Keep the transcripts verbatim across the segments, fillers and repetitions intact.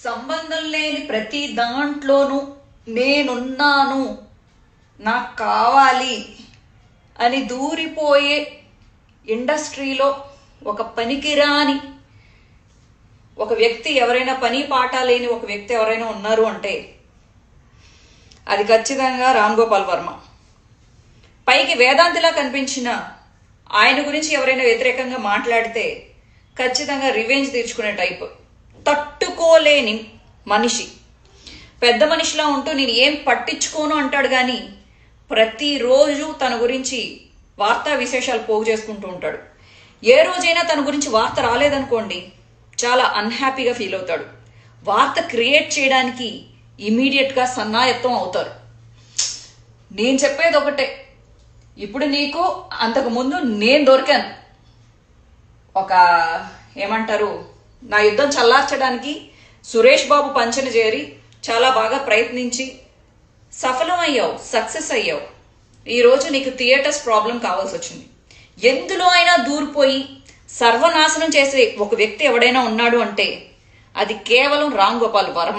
సంబంధం లేని ప్రతి దాంట్లోనూ నేనున్నాను, నాకు కావాలి అని దూరిపోయే ఇండస్ట్రీలో ఒక పనికిరాని ఒక వ్యక్తి ఎవరైనా, పని పాట లేని ఒక వ్యక్తి ఎవరైనా ఉన్నారు అంటే అది ఖచ్చితంగా రామ్ గోపాల్ వర్మ. పైకి వేదాంతిలా కనిపించిన ఆయన గురించి ఎవరైనా వ్యతిరేకంగా మాట్లాడితే ఖచ్చితంగా రివెంజ్ తీర్చుకునే టైప్, తట్టుకోలేని మనిషి. పెద్ద మనిషిలా ఉంటూ నేను ఏం పట్టించుకోను అంటాడు, కానీ ప్రతిరోజు తన గురించి వార్తా విశేషాలు పోగు చేసుకుంటూ ఉంటాడు. ఏ రోజైనా తన గురించి వార్త రాలేదనుకోండి, చాలా అన్హ్యాపీగా ఫీల్ అవుతాడు. వార్త క్రియేట్ చేయడానికి ఇమీడియట్గా సన్నాయత్తం అవుతారు. నేను చెప్పేది ఒకటే, ఇప్పుడు నీకు అంతకు ముందు నేను దొరికాను. ఒక ఏమంటారు, నా యుద్ధం చల్లార్చడానికి సురేష్ బాబు పంచన చేరి చాలా బాగా ప్రయత్నించి సఫలం అయ్యావు, సక్సెస్ అయ్యావు. ఈరోజు నీకు థియేటర్స్ ప్రాబ్లం కావాల్సి వచ్చింది. ఎందులో అయినా దూరిపోయి సర్వనాశనం చేసే ఒక వ్యక్తి ఎవడైనా ఉన్నాడు అంటే అది కేవలం రామ్ గోపాల్ వర్మ.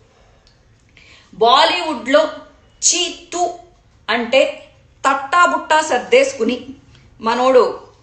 బాలీవుడ్లో చీతు అంటే తట్టాబుట్టా సర్దేసుకుని మనోడు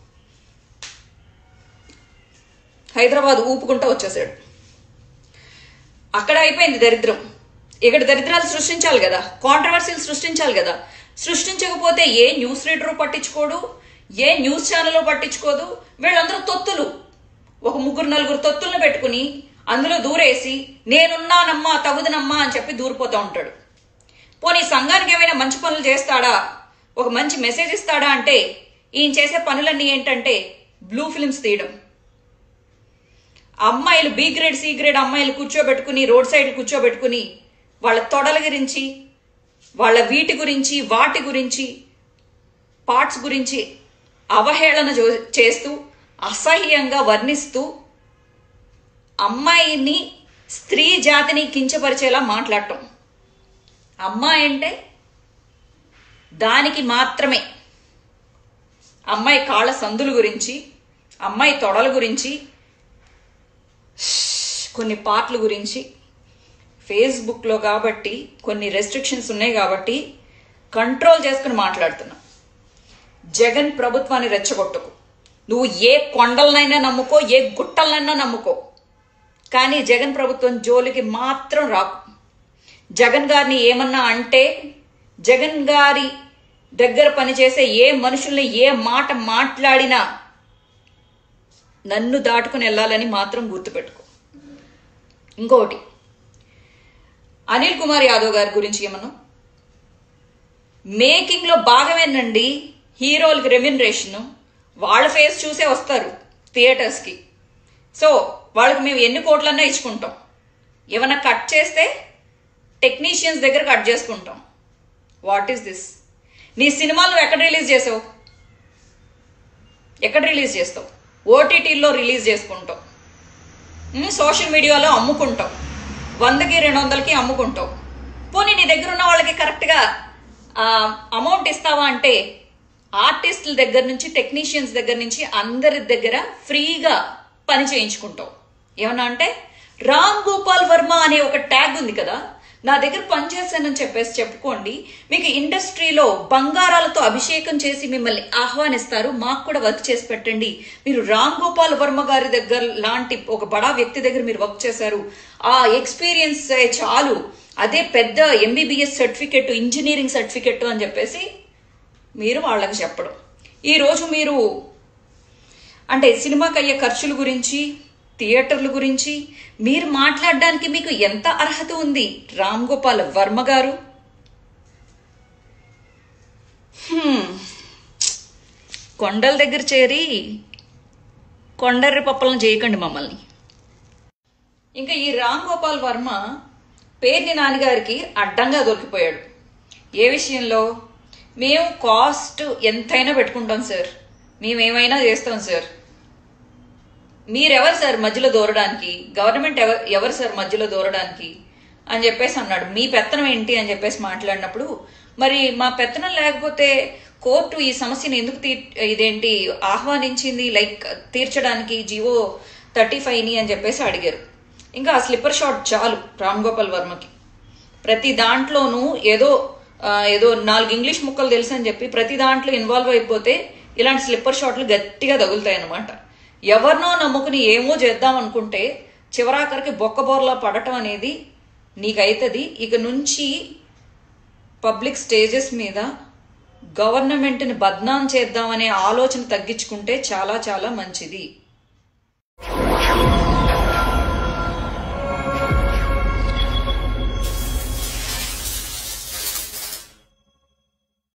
హైదరాబాద్ ఊపుకుంటూ వచ్చేసాడు. అక్కడ అయిపోయింది దరిద్రం. ఇక్కడ దరిద్రాలు సృష్టించాలి కదా, కాంట్రవర్సీలు సృష్టించాలి కదా. సృష్టించకపోతే ఏ న్యూస్ రీడరు పట్టించుకోడు, ఏ న్యూస్ ఛానల్ పట్టించుకోదు. వీళ్ళందరూ తొత్తులు, ఒక ముగ్గురు నలుగురు తొత్తులను పెట్టుకుని అందులో దూరేసి నేనున్నానమ్మా, తగుదనమ్మా అని చెప్పి దూరిపోతూ ఉంటాడు. పోనీ సంఘానికి ఏమైనా మంచి పనులు చేస్తాడా, ఒక మంచి మెసేజ్ ఇస్తాడా అంటే ఈయన చేసే పనులన్నీ ఏంటంటే బ్లూ ఫిల్మ్స్ తీయడం. అమ్మాయిలు బి గ్రేడ్ సి గ్రేడ్ అమ్మాయిలు కూర్చోబెట్టుకుని రోడ్ సైడ్ కూర్చోబెట్టుకుని వాళ్ళ తొడల గురించి, వాళ్ళ వీటి గురించి, వాటి గురించి, పార్ట్స్ గురించి అవహేళన చేస్తూ అసహ్యంగా వర్ణిస్తూ అమ్మాయిని, స్త్రీ జాతిని కించపరిచేలా మాట్లాడటం. అమ్మాయి అంటే దానికి మాత్రమే. అమ్మాయి కాళ్ళ సందుల గురించి, అమ్మాయి తొడల గురించి, కొన్ని పార్ట్ల గురించి ఫేస్బుక్లో కాబట్టి కొన్ని రెస్ట్రిక్షన్స్ ఉన్నాయి కాబట్టి కంట్రోల్ చేసుకుని మాట్లాడుతున్నా. జగన్ ప్రభుత్వాన్ని రెచ్చగొట్టకు. నువ్వు ఏ కొండలనైనా నమ్ముకో, ఏ గుట్టలనైనా నమ్ముకో, కానీ జగన్ ప్రభుత్వం జోలికి మాత్రం రాకు. జగన్ గారిని ఏమన్నా అంటే, జగన్ గారి దగ్గర పనిచేసే ఏ మనుషుల్ని ఏ మాట మాట్లాడినా నన్ను దాటుకుని వెళ్ళాలని మాత్రం గుర్తుపెట్టుకో. ఇంకొకటి, అనిల్ కుమార్ యాదవ్ గారి గురించి ఏమన్నా, మేకింగ్లో భాగమేనండి హీరోలకి రెమ్యునరేషన్. వాళ్ళ ఫేస్ చూసే వస్తారు థియేటర్స్కి. సో వాళ్ళకి మేము ఎన్ని కోట్లన్నా ఇచ్చుకుంటాం. ఏమన్నా కట్ చేస్తే టెక్నీషియన్స్ దగ్గర కట్ చేసుకుంటాం. What is this? నీ సినిమాలు ఎక్కడ రిలీజ్ చేసావు? ఎక్కడ రిలీజ్ చేస్తావు? ఓటీటీల్లో రిలీజ్ చేసుకుంటావు, సోషల్ మీడియాలో అమ్ముకుంటావు, వందకి రెండు వందలకి అమ్ముకుంటావు. పోనీ నీ దగ్గర ఉన్న వాళ్ళకి కరెక్ట్గా అమౌంట్ ఇస్తావా అంటే ఆర్టిస్టుల దగ్గర నుంచి, టెక్నీషియన్స్ దగ్గర నుంచి అందరి దగ్గర ఫ్రీగా పని చేయించుకుంటావు. ఏమన్నా అంటే రామ్ గోపాల్ వర్మ అనే ఒక ట్యాగ్ ఉంది కదా, నా దగ్గర పనిచేశానని చెప్పేసి చెప్పుకోండి. మీకు ఇండస్ట్రీలో బంగారాలతో అభిషేకం చేసి మిమ్మల్ని ఆహ్వానిస్తారు. మాకు కూడా వర్క్ చేసి పెట్టండి. మీరు రామ్ గోపాల్ వర్మ గారి దగ్గర లాంటి ఒక బడా వ్యక్తి దగ్గర మీరు వర్క్ చేశారు, ఆ ఎక్స్పీరియన్స్ చాలు, అదే పెద్ద ఎంబీబీఎస్ సర్టిఫికెట్, ఇంజనీరింగ్ సర్టిఫికెట్ అని చెప్పేసి మీరు వాళ్ళకి చెప్పడం. ఈరోజు మీరు అంటే సినిమాకి అయ్యే ఖర్చుల గురించి, థియేటర్ల గురించి మీరు మాట్లాడడానికి మీకు ఎంత అర్హత ఉంది రామ్ గోపాల్ వర్మ గారు? కొండల దగ్గర చేరి కొండర్రి పప్పలను చేయకండి మమ్మల్ని. ఇంకా ఈ రామ్ గోపాల్ వర్మ పేర్ని నాన్నగారికి అడ్డంగా దొరికిపోయాడు. ఏ విషయంలో? మేము కాస్ట్ ఎంతైనా పెట్టుకుంటాం సార్, మేమేమైనా చేస్తాం సార్, మీరెవరు సార్ మధ్యలో దూరడానికి, గవర్నమెంట్ ఎవరు ఎవరు సార్ మధ్యలో దూరడానికి అని చెప్పేసి అన్నాడు. మీ పెత్తనం ఏంటి అని చెప్పేసి మాట్లాడినప్పుడు, మరి మా పెత్తనం లేకపోతే కోర్టు ఈ సమస్యను ఎందుకు తీ ఇదేంటి ఆహ్వానించింది, లైక్ తీర్చడానికి జీవో థర్టీ ఫైవ్ని అని చెప్పేసి అడిగారు. ఇంకా ఆ స్లిప్పర్ షాట్ చాలు రామ్ గోపాల్ వర్మకి. ప్రతి దాంట్లోనూ ఏదో ఏదో నాలుగు ఇంగ్లీష్ ముక్కలు తెలుసు అని చెప్పి ప్రతి దాంట్లో ఇన్వాల్వ్ అయిపోతే ఇలాంటి స్లిప్పర్ షాట్లు గట్టిగా తగులుతాయి అన్నమాట. ఎవరినో నమ్ముకుని ఏమో చేద్దాం అనుకుంటే చివరాఖరికి బొక్కబోర్లా పడటం అనేది నీకైతుంది. ఇక నుంచి పబ్లిక్ స్టేజెస్ మీద గవర్నమెంట్ని బద్నాం చేద్దామనే ఆలోచన తగ్గించుకుంటే చాలా చాలా మంచిది.